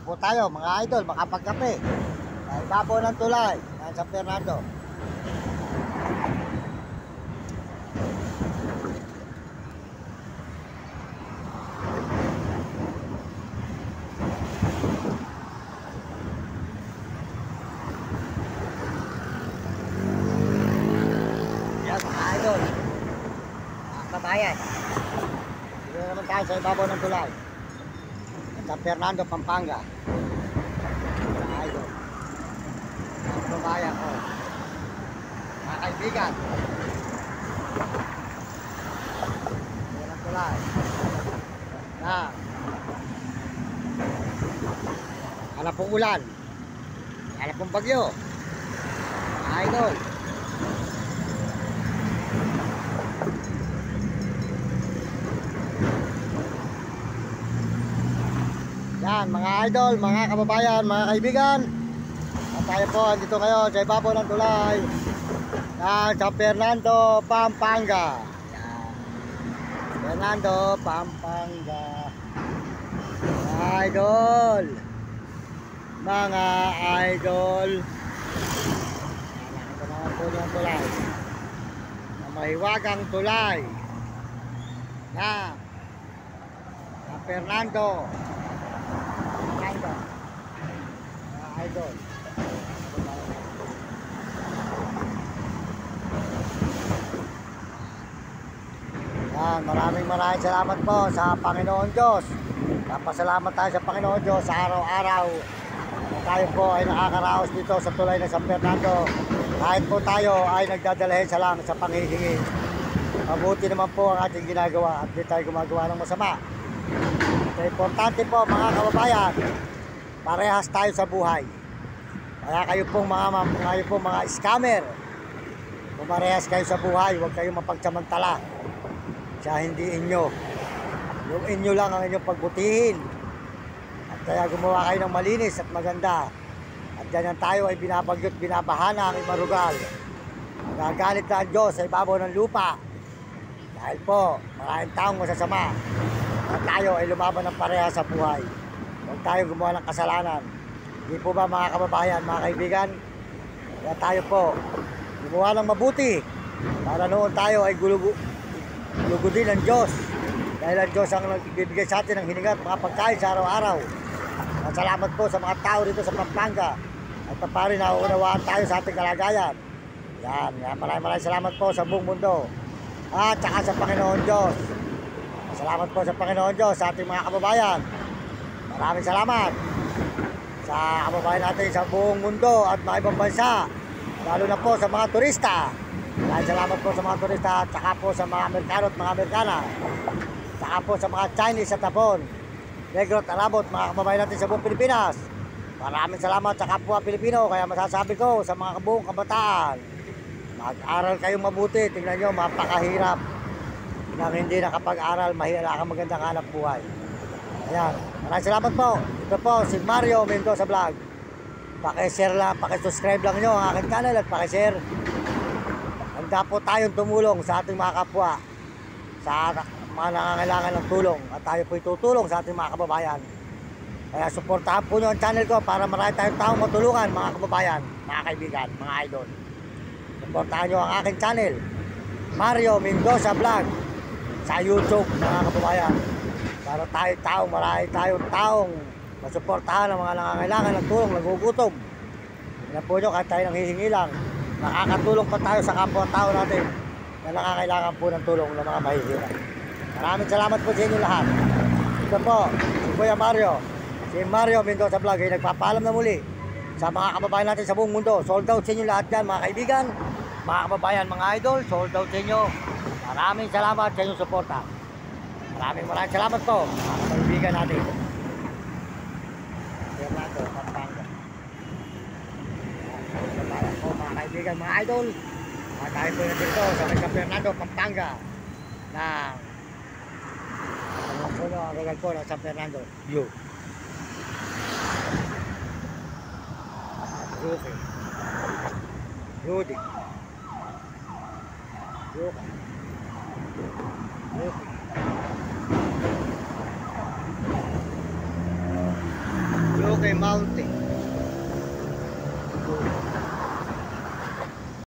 po tayo mga idol, makapagkape. Sa ibabaw ng tulay ng San Fernando. Yan mga idol, mga kabayan. Dito naman tayo sa ibabaw ng tulay ng San Fernando, Pampanga. Mga idol, mga kabayan ko, mga kaibigan. Dito ng tulay na hanap pong ulan, hanap pong bagyo. Mga idol, yan mga idol, mga kababayan, mga kaibigan. At tayo po, andito ngayon sa ibabaw ng tulay ng San Fernando, Pampanga. Yan. Fernando, Pampanga. Mga idol, mga idol. Ito naman po yung tulay, ang mahiwagang tulay na San Fernando, mga idol. Yan, maraming salamat po sa Panginoon Diyos. Napasalamat tayo sa Panginoon Diyos sa araw-araw na tayo po ay nakakaraos dito sa tulay ng San Fernando. Kahit po tayo ay nagdadalhin lang sa panghihingi, mabuti naman po ang ating ginagawa at di tayo gumagawa ng masama. Kaya importante po mga kababayan, parehas tayo sa buhay. Kaya kayo pong mga scammer, pumarehas kayo sa buhay, huwag kayong mapagsamantala sa hindi inyo. Yung inyo lang ang inyong pagbutihin. At kaya gumawa kayo ng malinis at maganda. At ganyan tayo ay binabagyot, binabahana ang imarugal. Nagagalit na ang Diyos sa ibabaw ng lupa. Dahil po, maraming taong masasama. At tayo ay lumaban ng pareha sa buhay. Huwag tayo gumawa ng kasalanan. Hindi po ba mga kababayan, mga kaibigan? Kaya tayo po, gumawa ng mabuti para noon tayo ay gulugudin ng Diyos. Dahil ang Diyos ang nagbibigay sa atin ng hininga at mga pagkain sa araw-araw. At salamat po sa mga tao dito sa Pampanga. At pa rin nauunawaan tayo sa ating kalagayan. Yan, maraming salamat po sa buong mundo. At saka sa Panginoon Diyos. Salamat po sa Panginoon Diyos sa ating mga kababayan. Maraming salamat sa kababayan natin sa buong mundo at mga ibang bansa. Lalo na po sa mga turista. Maraming salamat po sa mga turista at saka po sa mga Amerikano at mga Amerikana. Saka po sa mga Chinese at Japon, Negro at Arabot, mga kababayan natin sa buong Pilipinas. Maraming salamat sa kapwa Pilipino. Kaya masasabi ko sa mga buong kabataan, mag-aral kayong mabuti. Tingnan nyo, mapakahirap nang hindi nakapag-aral, mahirap kang magandang hanap buhay. Ayan, maraming salamat po. Ito po si Mario Mendoza Vlog. Paki-share lang, paki-subscribe lang nyo ang aking channel at paki-share. Handa po tayong tumulong sa ating mga kapwa, sa mga nangangailangan ng tulong, at tayo po itutulong sa ating mga kababayan. Kaya suportahan po nyo ang channel ko para marami tayong taong matulungan, mga kababayan, mga kaibigan, mga idol. Suportahan nyo ang aking channel, Mario Mendoza Vlog, sa YouTube, mga kababayan, para marami tayong taong masuportahan ang mga nangangailangan ng tulong, nagugutom. Yan po nyo, kahit tayo nang hihingi lang, nakakatulong pa tayo sa kapwa-tao natin na nangangailangan po ng tulong ng mga mahihirap. Maraming salamat po sa inyo lahat. Ito po, si Kuya Mario, si Mario Mendoza Vlog ay nagpapaalam na muli sa mga kababayan natin sa buong mundo. Sold out sa inyo lahat yan, mga kaibigan, mga kababayan, mga idol. Sold out sa inyo. Maraming salamat sa inyong suporta. Maraming salamat po, mga kaibigan natin. Fernando, Pampanga. Mga kaibigan, mga idol, tayo po na dito sa San Fernando, Pampanga na ang regal po ng San Fernando view. Rudy Padre Maute.